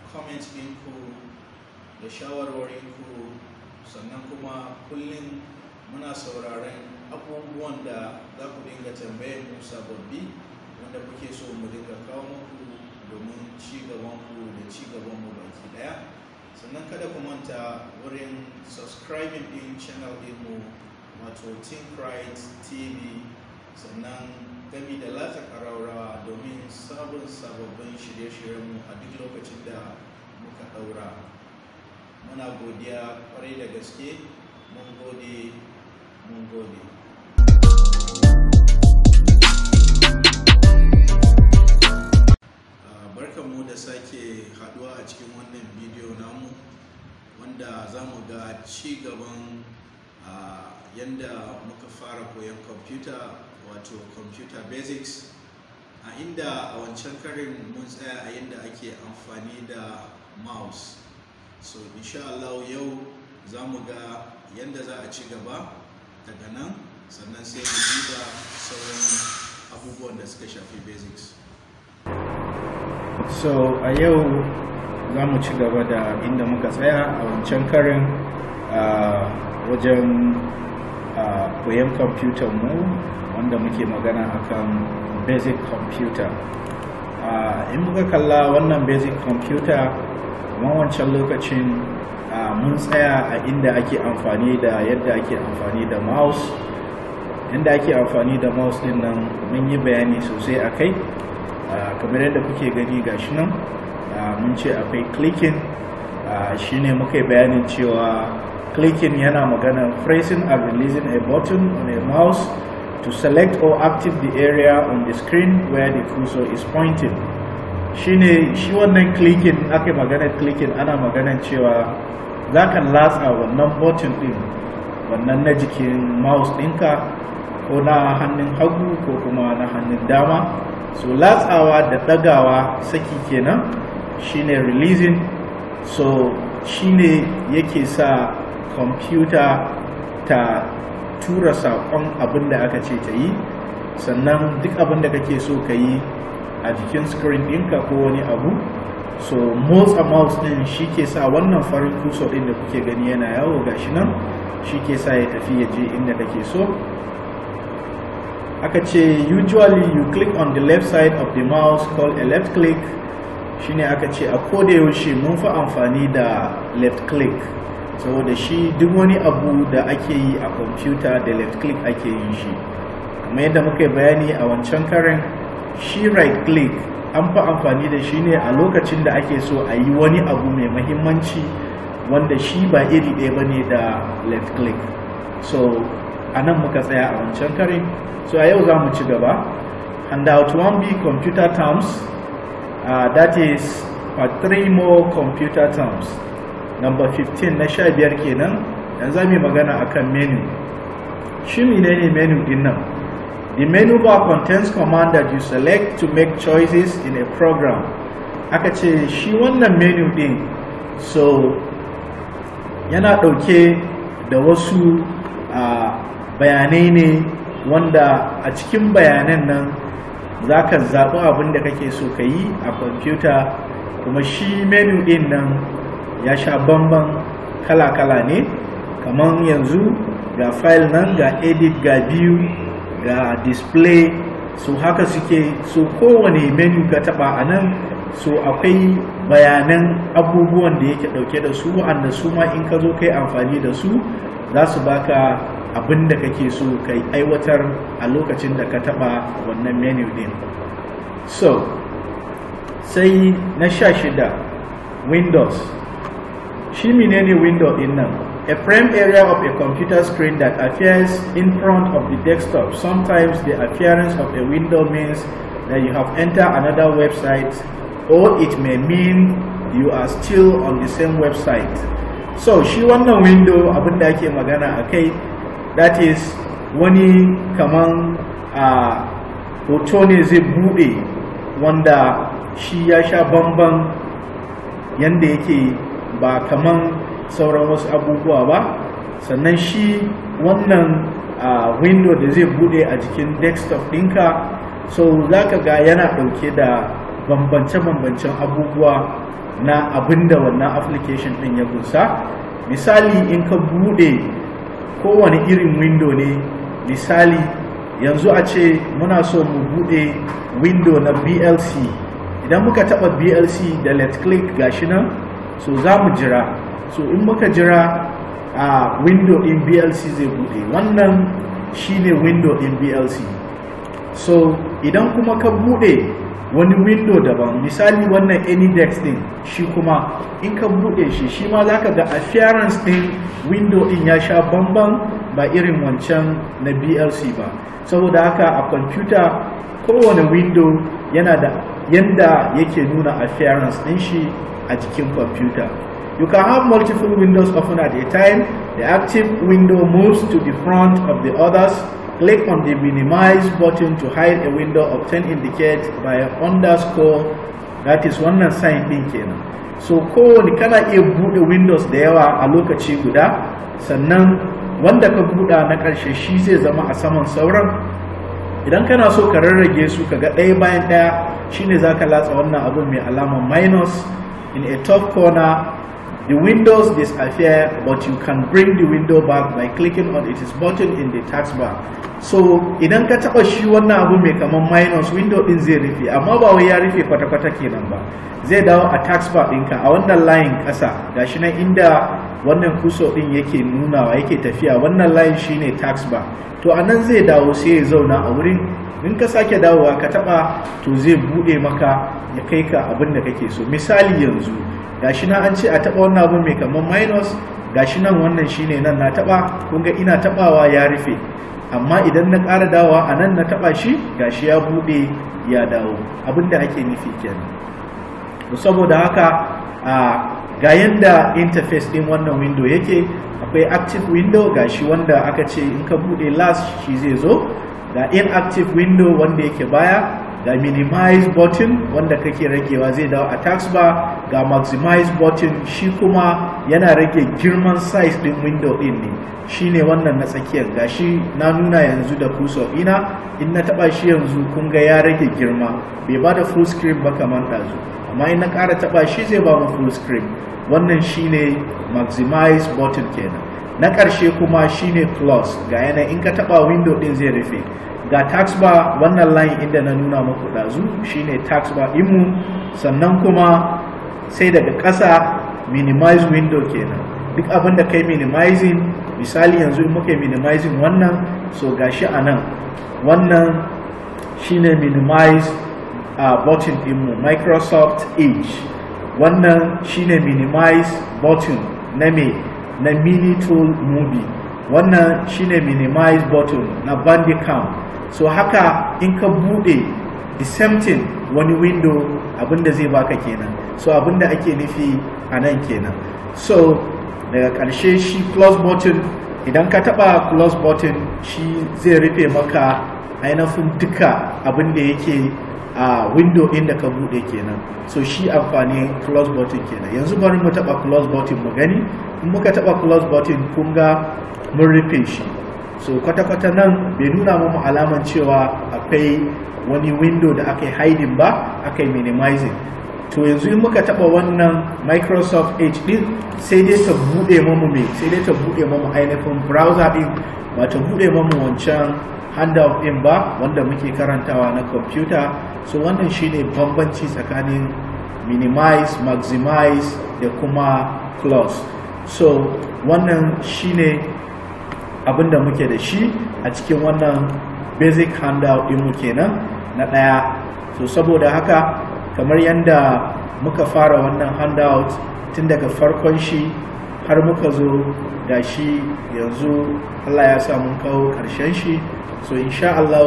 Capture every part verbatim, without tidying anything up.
comment ɗinku da shawarwarinku, sannan kuma kullum muna sauraron abubuwan da za ku dinga tambayar mu sababbi wanda kuke so mu dinga kawo muku domin ci gabanku da ci gabanmu baki daya. Sannan kada ku manta wurin subscribing din channel ɗinmu wato Thinkright T V, sannan gami da latsa ƙararrawa domin sabon sababbin shirye-shiryenmu a duk lokacin da muka ɗaura. Muna godiya kwarai da gaske. Mun gode, mun gode. Barkanmu da sake haduwa a cikin wannan bidiyo namu wanda za mu ga ci gaban uh, yadda muka fara koyon kwamfuta, wato computer basics, a inda a wancan karin mun tsaya a yadda ake amfani da mouse. So insha Allah yau za mu ga yadda za a ci gaba daga nan, sannan sai mu duba sauran abubuwan da suka shafi basics. So a yau za mu ci gaba da inda muka tsaya a wancan karin uh, wajen uh, koyon kwamfutar mu wanda muke magana akan basic computer. Uh, in muka kalla wannan basic computer kamar wancan lokacin uh, mun tsaya a inda ake amfani da yadda ake amfani da mouse. Yadda ake amfani da mouse din nan mun yi bayani sosai a kai. Uh, kamar yadda kuke gani gashi nan uh, mun ce akwai clicking, uh, shine muka yi bayanin cewa clicking yana magana pressing and releasing a button on a mouse to select or active the area on the screen where the cursor is pointing. Shine shi wannan clicking, aka magana clicking ana maganan cewa za ka latsa wannan button din, wannan na jikin mouse ɗinka ko na hannun hagu ko kuma na hannun dama. So latsawa da ɗagawa saki kenan shine releasing. So shine yake sa kwamfuta ta tura saƙon abin da aka ce ta yi, sannan duk abin da kake so ka yi a jikin screen ɗinka ko wani abu. So motsa mouse ɗin shi ke sa wannan farin cursor ɗin da kuke gani yana yawo gashi nan, shi ke sa ya tafi ya je inda kake so. Aka ce usually you click on the left side of the mouse called a left click. Shine aka ce a koda yaushe mun fi amfani da left click saboda shi duk wani abu da ake yi a kwamfuta da left click ake yin shi. Kamar yadda muka yi bayani a wancan karin, shi right click an fi amfani da shi ne a lokacin da ake so a yi wani abu mai mahimmanci wanda shi ba iri ɗaya ba ne da left click. So a nan muka tsaya a wancan karin. So a yau za mu ci gaba. Handout one B computer terms, uh, that is part three more computer terms. Number fifteen na sha biyar kenan. Yanzu za mu yi magana akan menu. Shi menene menu din nan? The menu bar contains command that you select to make choices in a program. Aka ce shi wannan menu din, so yana ɗauke da wasu uh, bayanai ne wanda a cikin bayanan nan za ka zaɓi abin da kake so ka yi a kwamfuta. Kuma shi menu ɗin nan ya sha bamban kala-kala ne, kamar yanzu ga file nan, ga edit, ga view, ga display. So haka suke, so kowane menu ka taɓa a nan, so akwai bayanan abubuwan da yake ɗauke da su, wanda su ma in ka zo kai amfani da su za su baka abin da kake so ka aiwatar a lokacin da ka taba wannan menu din. So sai na sha shida, Windows. Shi menene window din nan? A frame area of a computer screen that appears in front of the desktop. Sometimes the appearance of a window means that you have entered another website, or it may mean you are still on the same website. So shi wannan window abin da ake magana a kai, that is wani kaman a hoto ne zai bude wanda shi ya sha bamban yanda yake, ba kaman sauran wasu abubuwa ba. Sannan shi wannan window da zai bude a jikin desktop ɗinka, so za ka ga yana ɗauke da bambance-bambancen abubuwa na abinda wannan application din ya kunsa. Misali in ka bude kowane irin window ne, misali yanzu a ce muna so mu bude window na B L C, idan muka taba B L C da left click gashi nan, so za mu jira. So in muka jira a window in B L C zai bude. Wannan shine window in B L C. So idan kuma ka bude wani window daban, misali wannan AnyDesk din, shi kuma in ka bude shi shi ma zaka ga appearance din window din ya sha bamban ba irin wancan na B L C ba. Saboda haka a computer kowane window yana da yanda yake nuna appearance din shi a jikin computer. You can have multiple windows open at a time. The active window moves to the front of the others. Click on the minimize button to hide a window. Obtain indicate by an underscore, that is wannan sign din kenan. So kowane kana iya bude windows da yawa a lokaci guda, sannan wanda ka buɗa na ƙarshe shi zai zama a saman sauran. Idan kana so ka rarrage su ka ga ɗaya bayan ɗaya, shine zaka latsa wannan abun mai alamar minus. In a top corner, the windows disappear, but you can bring the window back by clicking on its button in the taskbar. So idan ka taba shi wannan abu mai kaman minus, window din zai rufe, amma ba wai ya rufe kwata-kwata kenan ba. Zai dawo a taskbar ɗinka a wannan layin ƙasa. Gashi nan inda wannan kuso din yake nunawa yake tafiya, wannan layin shine taskbar. To anan zai dawo sai ya zauna a wurin. In ka sake dawowa ka taba, to zai bude maka ya kai ka abin da kake so. Misali yanzu gashi nan an ce a taba wannan abin mai kaman minus, gashi nan wannan shine nan na taba, kun ga ina tabawa ya rufe. Amma idan na ƙara dawowa a nan na taba shi, gashi ya bude ya dawo. Abin da ake nufi kenan. Saboda haka a ga yanda interface din wannan window yake, akwai active window gashi wanda aka ce in ka bude last shi zai zo, ga inactive window wanda yake baya, ga minimize button wanda kake ragewa zai dawo a taskbar, ga maximize button shi kuma yana rage girman size din window din ne, shine wannan na tsakiyar. Gashi na nuna yanzu da cursor ina, in na taba shi yanzu kun ga ya rage girma, bai bada full screen ba kamar dazu, amma in na ƙara taba shi zai ba mu full screen. Wannan shine maximize button kenan. Na ƙarshe kuma shine close, ga yana in ka taba window din zai rufe. Ga taskbar, wannan line inda na nuna muku dazu shine taskbar ɗinmu. Sannan kuma sai daga ƙasa minimize window kenan. Duk abin da kai minimizing, misali yanzu in muka minimizing wannan, so gashi a nan wannan shine minimize uh, button ɗinmu, Microsoft Edge. Wannan shine minimize button na me na mini tool movie. Wannan shine minimize button na Bandicam. So haka in ka bude the same thing wani window, abinda zai baka kenan. So abinda ake nufi a nan kenan. So daga ƙarshe shi close button, idan ka taba close button shi zai rufe maka ainihin duka abinda yake a window din da ka bude kenan. So shi amfani close button kenan. Yanzu bari mu taba close button mu gani. In muka taba close button kun ga mun rufe shi. So kwata-kwata nan bai nuna mu alaman cewa akwai wani window da aka yi hiding ba, aka yi minimizing. To yanzu in muka taba wannan Microsoft Edge din, sai dai ta bude mu me sai dai ta bude mu ainihin browser din, ba ta bude mu wancan handout din ba wanda muke karantawa na computer. So wannan shine bambanci tsakanin minimize, maximize da kuma close. So wannan shine abinda muke da shi a cikin wannan basic handout din mu kenan na daya. So saboda haka kamar yanda muka fara wannan handout tun daga farkon shi har muka zo da shi yanzu, Allah ya sa mun kawo karshen shi. So insha Allah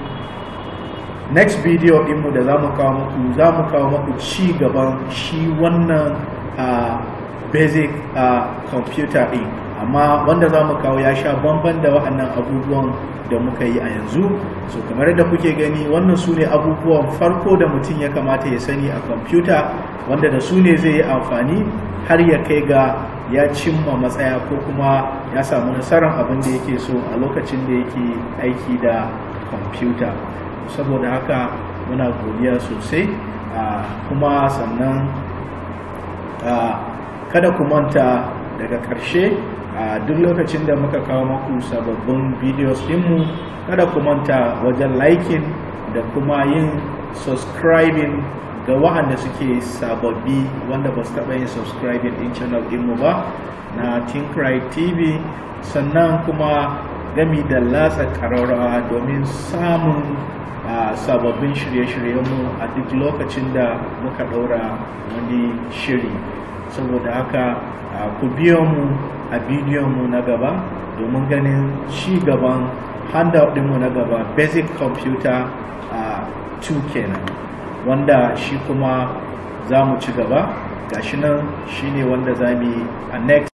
next video ɗinmu da za mu kawo muku, za mu kawo muku ci gaban shi wannan uh, basic uh, computer ɗin, amma wanda za mu kawo ya sha bamban da waɗannan abubuwan da muka yi a yanzu. So kamar yadda kuke gani, wannan su ne abubuwan farko da mutum ya kamata ya sani a computer, wanda da su ne zai yi amfani har ya kai ga ya cimma matsaya ko kuma ya samu nasarar abin da yake so a lokacin da yake aiki da computer. Saboda haka muna godiya sosai, kuma sannan kada ku manta daga ƙarshe a duk lokacin da muka kawo maku sababbin videos dinmu, kada ku manta wajen liking da kuma yin subscribing ga waɗanda suke sababbi wanda ba su taɓa yin subscribing din channel dinmu ba na Think Right T V, sannan kuma gami da latsa ƙararrawa domin samun uh, sababbin shirye-shiryenmu a duk lokacin da muka ɗaura wani shiri. Saboda haka uh, ku biyo mu a bidiyon mu na gaba domin ganin ci gaban handout ɗinmu na gaba, basic computer uh, two kenan, wanda shi kuma za mu ci gaba. Gashi nan shine wanda za mu yi a next